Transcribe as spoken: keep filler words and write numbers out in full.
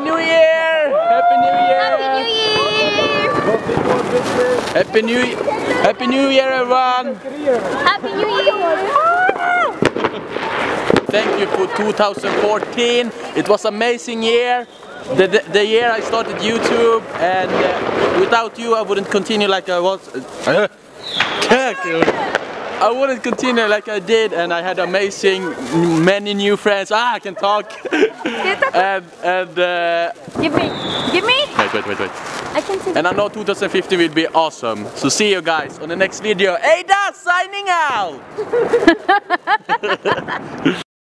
New Year! Happy New Year! Happy New Year! Happy New Year! Happy New Year, everyone! Happy New Year! Thank you for two thousand fourteen. It was an amazing year. The, the, the year I started YouTube, and uh, without you I wouldn't continue like I was. Uh, I wouldn't continue like I did, and I had amazing, many new friends. Ah, I can talk. and and uh, Give me, give me. wait, wait, wait, wait. I can see. And I know two thousand fifteen will be awesome. So see you guys on the next video. Ada signing out.